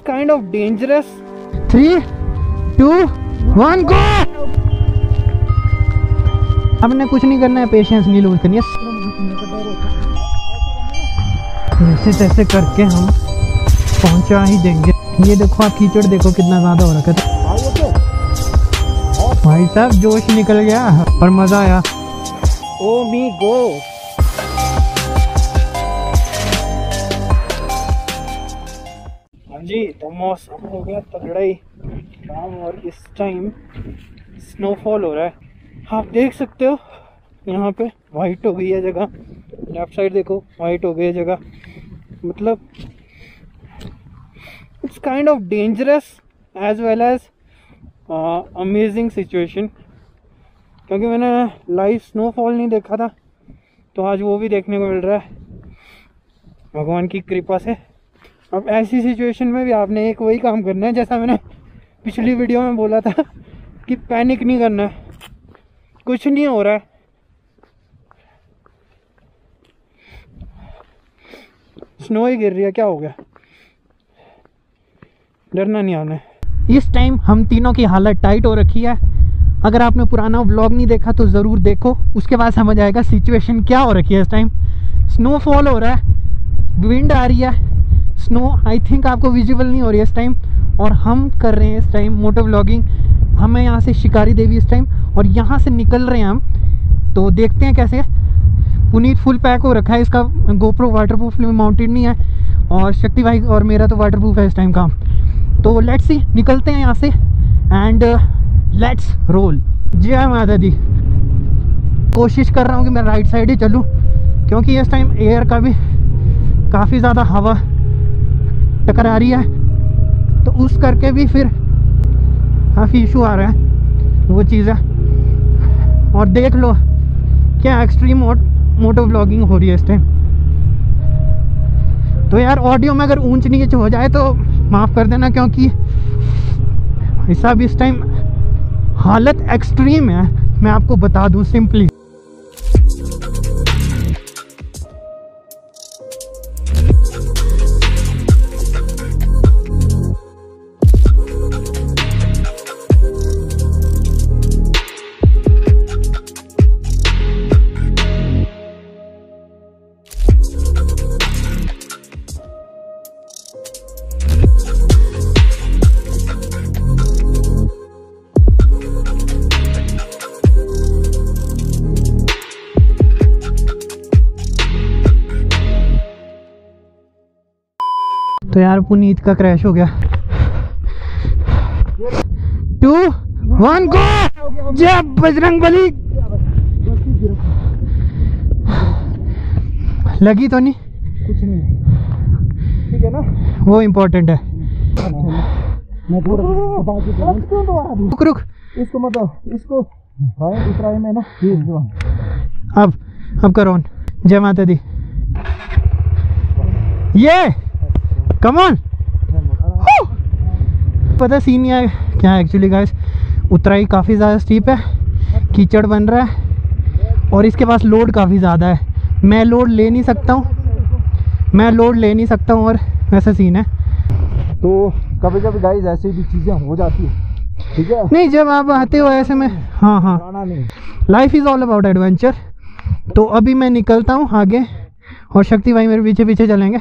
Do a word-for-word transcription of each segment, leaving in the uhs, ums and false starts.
kind of dangerous. Three, two, one, go! हमने कुछ नहीं करना है, पेशेंस नहीं लूज करनी है। जैसे तैसे करके हम पहुंचा ही देंगे। ये देखो आप, कीचड़ देखो कितना ज्यादा हो रखा था भाई साहब, जोश निकल गया और मजा आया। ओ मी गो। हाँ जी, तो मौसम हो गया तगड़ा ही काम और इस टाइम स्नोफॉल हो रहा है। आप देख सकते हो यहाँ पे वाइट हो गई है जगह, लेफ्ट साइड देखो वाइट हो गई है जगह। मतलब it's kind of dangerous as well as amazing situation, क्योंकि मैंने लाइव स्नोफॉल नहीं देखा था, तो आज वो भी देखने को मिल रहा है भगवान की कृपा से। अब ऐसी सिचुएशन में भी आपने एक वही काम करना है जैसा मैंने पिछली वीडियो में बोला था कि पैनिक नहीं करना है, कुछ नहीं हो रहा है। स्नो ही गिर रही है, क्या हो गया, डरना नहीं आना है। इस टाइम हम तीनों की हालत टाइट हो रखी है। अगर आपने पुराना व्लॉग नहीं देखा तो ज़रूर देखो, उसके बाद समझ आएगा सिचुएशन क्या हो रखी है। इस टाइम स्नोफॉल हो रहा है, विंड आ रही है, स्नो आई थिंक आपको विजिबल नहीं हो रही है इस टाइम, और हम कर रहे हैं इस टाइम मोटो व्लॉगिंग। हमें यहाँ से शिकारी देवी इस टाइम, और यहाँ से निकल रहे हैं हम, तो देखते हैं कैसे। पुनीत फुल पैक हो रखा है, इसका गोप्रो वाटरप्रूफ माउंटेड नहीं है, और शक्ति भाई और मेरा तो वाटरप्रूफ है इस टाइम का। तो लेट्स सी, निकलते हैं यहाँ से एंड लेट्स रोल। जय माता दी। कोशिश कर रहा हूँ कि मैं राइट साइड ही चलूँ, क्योंकि इस टाइम एयर का भी काफ़ी ज़्यादा हवा टकरा रही है, तो उस करके भी फिर काफ़ी इशू आ रहा है वो चीज़ है। और देख लो क्या एक्सट्रीम मोटो व्लॉगिंग हो रही है इस टाइम। तो यार ऑडियो में अगर ऊंच नीच हो जाए तो माफ़ कर देना, क्योंकि ऐसा भी इस टाइम हालत एक्सट्रीम है, मैं आपको बता दूं सिंपली। तो यार पुनीत का क्रैश हो गया। Two one go. जय बजरंग बली। लगी तो नहीं? कुछ नहीं, ठीक है ना, वो इम्पोर्टेंट है। मैं रुक रुक, इसको मतलब इसको दूसरा में ना, अब अब करो ऑन। जय माता दी। ये कम ऑन। पता सीन नहीं है क्या एक्चुअली गाइस, उतराई काफ़ी ज़्यादा स्टीप है, कीचड़ बन रहा है, और इसके पास लोड काफ़ी ज़्यादा है। मैं लोड ले नहीं सकता हूँ, मैं लोड ले नहीं सकता हूँ, और वैसा सीन है। तो कभी कभी गाइस ऐसी भी चीज़ें हो जाती है, ठीक है। नहीं, जब आप आते हो ऐसे में, हाँ हाँ, life is all about adventure. तो अभी मैं निकलता हूँ आगे, और शक्ति भाई मेरे पीछे पीछे चलेंगे।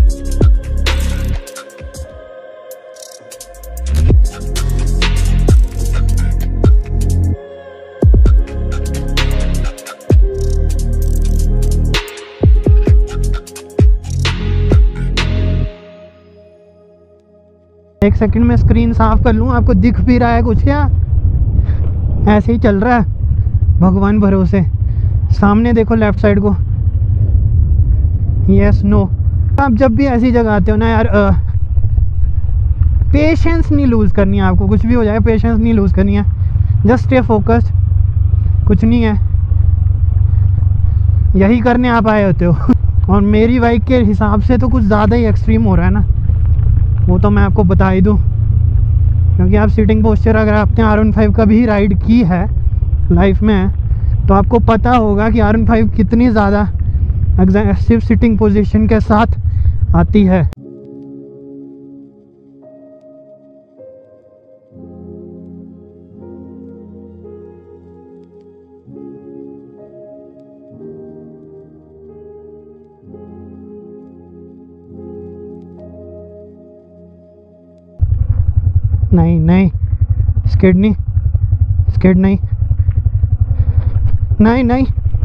एक सेकंड में स्क्रीन साफ कर लूँ, आपको दिख भी रहा है कुछ? क्या ऐसे ही चल रहा है भगवान भरोसे। सामने देखो लेफ्ट साइड को, यस नो। आप जब भी ऐसी जगह आते हो ना यार, पेशेंस नहीं लूज़ करनी है आपको, कुछ भी हो जाए पेशेंस नहीं लूज़ करनी है, जस्ट स्टे फोकस्ड। कुछ नहीं है, यही करने आप आए होते हो। और मेरी बाइक के हिसाब से तो कुछ ज़्यादा ही एक्सट्रीम हो रहा है ना, वो तो मैं आपको बता ही दूँ, क्योंकि आप सीटिंग पोस्चर अगर आपने आर वन फाइव का भी राइड की है लाइफ में, तो आपको पता होगा कि आर वन फाइव कितनी ज़्यादा एग्रेसिव सिटिंग पोजीशन के साथ आती है। नहीं नहीं, स्किड नहीं, स्किड नहीं, नहीं नहीं।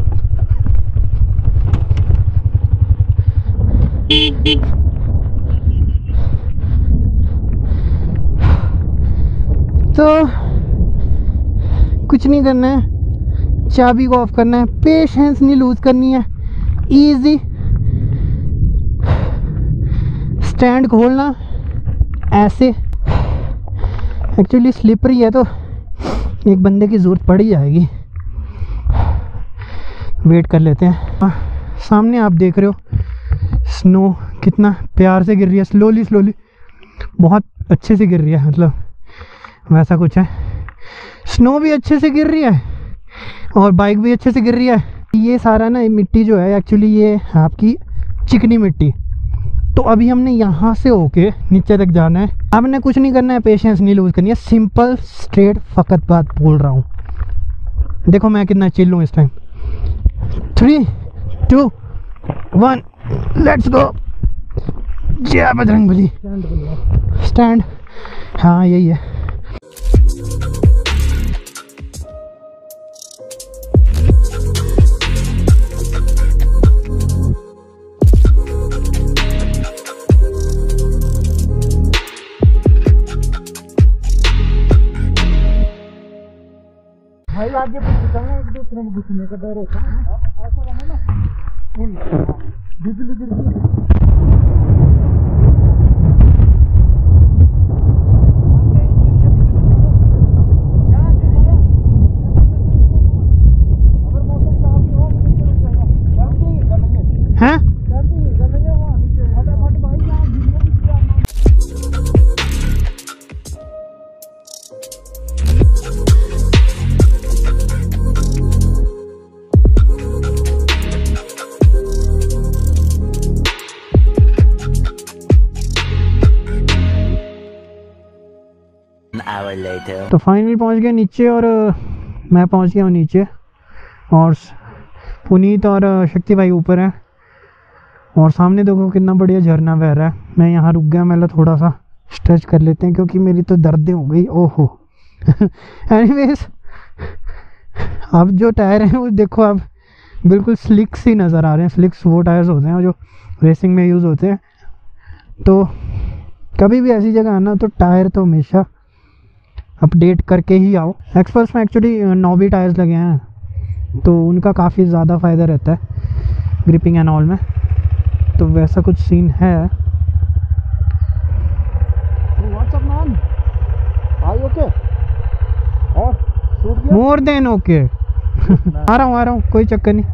तो कुछ नहीं करना है, चाबी को ऑफ करना है, पेशेंस नहीं लूज करनी है, इजी स्टैंड खोलना ऐसे। एक्चुअली स्लिपरी है तो एक बंदे की ज़रूरत पड़ ही जाएगी। वेट कर लेते हैं। आ, सामने आप देख रहे हो स्नो कितना प्यार से गिर रही है, स्लोली स्लोली, बहुत अच्छे से गिर रही है, मतलब वैसा कुछ है। स्नो भी अच्छे से गिर रही है और बाइक भी अच्छे से गिर रही है। ये सारा ना मिट्टी जो है एक्चुअली ये आपकी चिकनी मिट्टी। तो अभी हमने यहाँ से होके नीचे तक जाना है। हमने कुछ नहीं करना है, पेशेंस नहीं लूज करनी है, सिंपल स्ट्रेट फकत बात बोल रहा हूँ। देखो मैं कितना चिल हूँ इस time. Three two one let's go. जय बजरंगबली। स्टैंड, हाँ यही है। भाई आगे पीछे एक दूसरे में घुसने का डर होता है। ऐसा बने ना बिजली गिरती है। हैं? तो फाइनली पहुंच गए नीचे और मैं पहुंच गया हूँ नीचे और पुनीत और शक्ति भाई ऊपर है और सामने देखो कितना बढ़िया झरना बह रहा है। मैं यहाँ रुक गया, मैं थोड़ा सा स्ट्रेच कर लेते हैं क्योंकि मेरी तो दर्दें हो गई। ओहो एनीवेज अब जो टायर हैं वो देखो अब बिल्कुल स्लिक्स ही नज़र आ रहे हैं। स्लिक्स वो टायर्स होते हैं जो रेसिंग में यूज़ होते हैं। तो कभी भी ऐसी जगह आना तो टायर तो हमेशा अपडेट करके ही आओ। एक्सपल्स में एक्चुअली नॉबी टायर्स लगे हैं तो उनका काफ़ी ज़्यादा फ़ायदा रहता है ग्रिपिंग एंड ऑल में। तो वैसा कुछ सीन है। More than okay. आ रहा हूँ आ रहा हूँ, कोई चक्कर नहीं।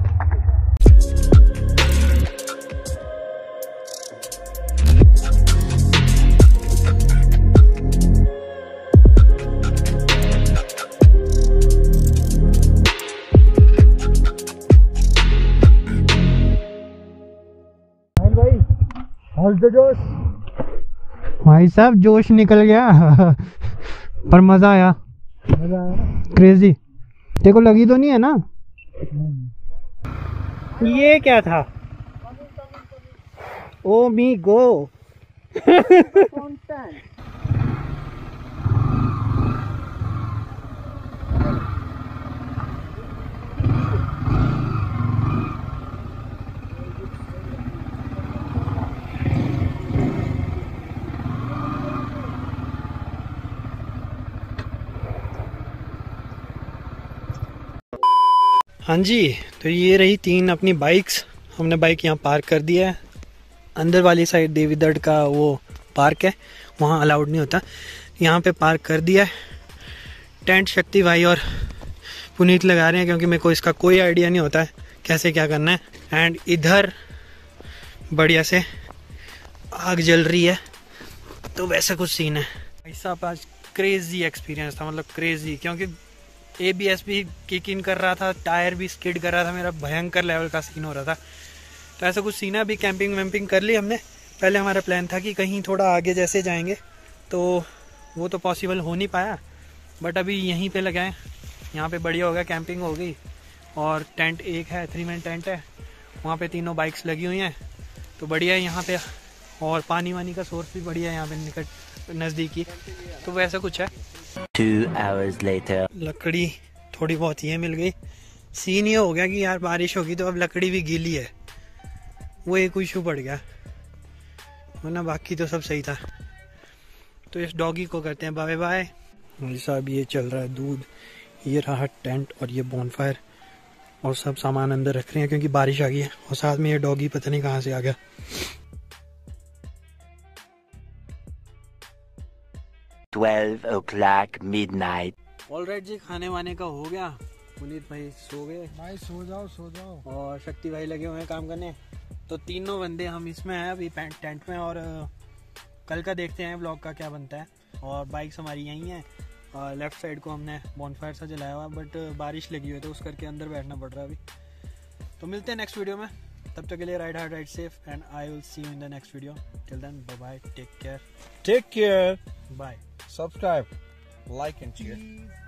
जोश भाई साहब, जोश निकल गया पर मजा आया। मजा आया, क्रेजी। देखो लगी तो नहीं है ना। ये क्या था? ओ मी गो। हाँ जी, तो ये रही तीन अपनी बाइक्स। हमने बाइक यहाँ पार्क कर दिया है। अंदर वाली साइड देवीदड़ का वो पार्क है, वहाँ अलाउड नहीं होता। यहाँ पे पार्क कर दिया है। टेंट शक्ति भाई और पुनीत लगा रहे हैं क्योंकि मेरे को इसका कोई आइडिया नहीं होता है कैसे क्या करना है। एंड इधर बढ़िया से आग जल रही है, तो वैसा कुछ सीन है। भाई साहब आज क्रेजी एक्सपीरियंस था, मतलब क्रेजी, क्योंकि ए बी एस भी किक इन कर रहा था, टायर भी स्किड कर रहा था, मेरा भयंकर लेवल का सीन हो रहा था। तो ऐसा कुछ सीन है। अभी कैंपिंग वैम्पिंग कर ली हमने। पहले हमारा प्लान था कि कहीं थोड़ा आगे जैसे जाएंगे, तो वो तो पॉसिबल हो नहीं पाया, बट अभी यहीं पे लगाएं। यहाँ पे बढ़िया हो गया, कैंपिंग हो गई। और टेंट एक है, थ्री मैन टेंट है, वहाँ पे तीनों बाइक्स लगी हुई हैं, तो बढ़िया है। यहाँ पे और पानी वानी का सोर्स भी बढ़िया है यहाँ पे निकट नज़दीकी, तो वैसा कुछ है। Two hours later. लकड़ी थोड़ी बहुत ये मिल गई। सीन ये हो गया कि यार बारिश होगी तो अब लकड़ी भी गीली है, वो एक इशू पड़ गया, वरना बाकी तो सब सही था। तो इस डॉगी को करते हैं बाय बाय। साहब ये चल रहा है दूध, ये रहा टेंट और ये बॉनफायर, और सब सामान अंदर रख रहे हैं क्योंकि बारिश आ गई है, और साथ में ये डॉगी पता नहीं कहाँ से आ गया। Twelve o'clock midnight. ऑलराइट जी, खाने वाने का हो गया। पुनीत भाई सो गए। भाई सो जाओ सो जाओ। और शक्ति भाई लगे हुए हैं काम करने। तो तीनों बंदे हम इसमें हैं अभी टेंट में, और कल का देखते हैं ब्लॉग का क्या बनता है। और बाइक्स हमारी यहीं हैं, लेफ्ट साइड को हमने बॉनफायर सा जलाया हुआ, बट बारिश लगी हुई है तो उस करके अंदर बैठना पड़ रहा है अभी। तो मिलते हैं नेक्स्ट वीडियो में, तब तक के लिए ride hard ride safe, and I will see you in the next video. Till then bye bye, take care, Take care. Bye. Subscribe, like and share.